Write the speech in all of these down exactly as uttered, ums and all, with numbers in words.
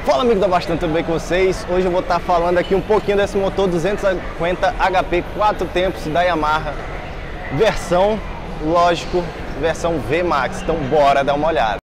Fala, amigo da Bastante, tudo bem com vocês? Hoje eu vou estar falando aqui um pouquinho desse motor duzentos e cinquenta H P quatro tempos da Yamaha, versão, lógico, versão V Max. Então bora dar uma olhada.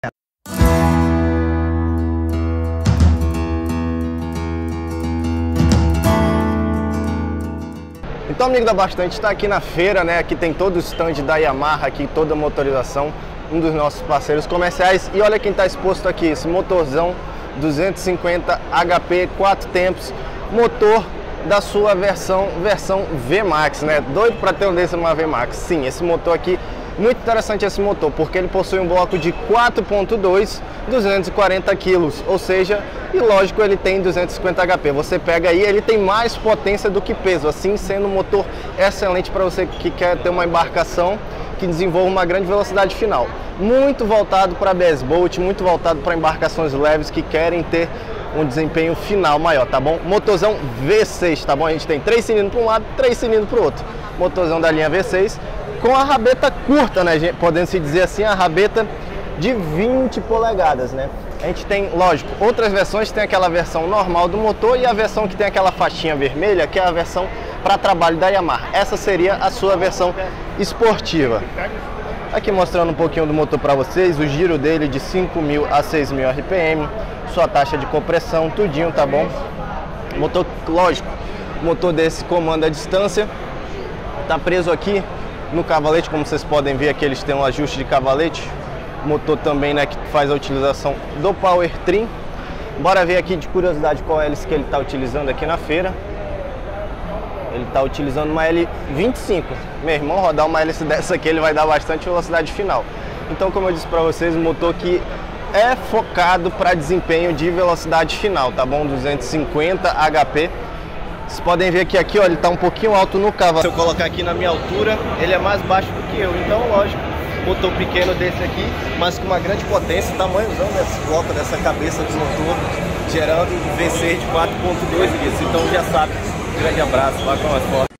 Então, amigo da Bastante, está aqui na feira, né? Aqui tem todo o stand da Yamaha, aqui toda a motorização, um dos nossos parceiros comerciais. E olha quem está exposto aqui, esse motorzão duzentos e cinquenta H P quatro tempos, motor da sua versão versão V Max, né? Doido para ter um desse numa V Max. Sim, esse motor aqui, muito interessante esse motor, porque ele possui um bloco de quatro ponto dois, duzentos e quarenta quilos, ou seja, e lógico, ele tem duzentos e cinquenta H P. Você pega aí, ele tem mais potência do que peso, assim sendo um motor excelente para você que quer ter uma embarcação que desenvolva uma grande velocidade final. Muito voltado para bass boat, muito voltado para embarcações leves que querem ter um desempenho final maior, tá bom? Motorzão V seis, tá bom? A gente tem três cilindros para um lado, três cilindros para o outro. Motorzão da linha V seis com a rabeta curta, né? Podendo se dizer assim, a rabeta de vinte polegadas, né? A gente tem, lógico, outras versões, tem aquela versão normal do motor e a versão que tem aquela faixinha vermelha, que é a versão para trabalho da Yamaha. Essa seria a sua versão esportiva. Aqui mostrando um pouquinho do motor para vocês, o giro dele de cinco mil a seis mil R P M, sua taxa de compressão, tudinho, tá bom? Motor, lógico, motor desse comando à distância, tá preso aqui no cavalete, como vocês podem ver aqui, eles têm um ajuste de cavalete. Motor também, né, que faz a utilização do Power Trim. Bora ver aqui de curiosidade qual hélice que ele está utilizando aqui na feira. Ele está utilizando uma L vinte e cinco. Meu irmão, rodar uma hélice dessa aqui, ele vai dar bastante velocidade final. Então, como eu disse para vocês, um motor que é focado para desempenho de velocidade final, tá bom? duzentos e cinquenta H P. Vocês podem ver que aqui, ó, ele está um pouquinho alto no cavalo. Se eu colocar aqui na minha altura, ele é mais baixo do que eu. Então, lógico, motor pequeno desse aqui, mas com uma grande potência, tamanhozão desse bloco, dessa cabeça do motor, gerando V seis de quatro ponto dois litros. Então já sabe. Grande abraço, vá com as fotos.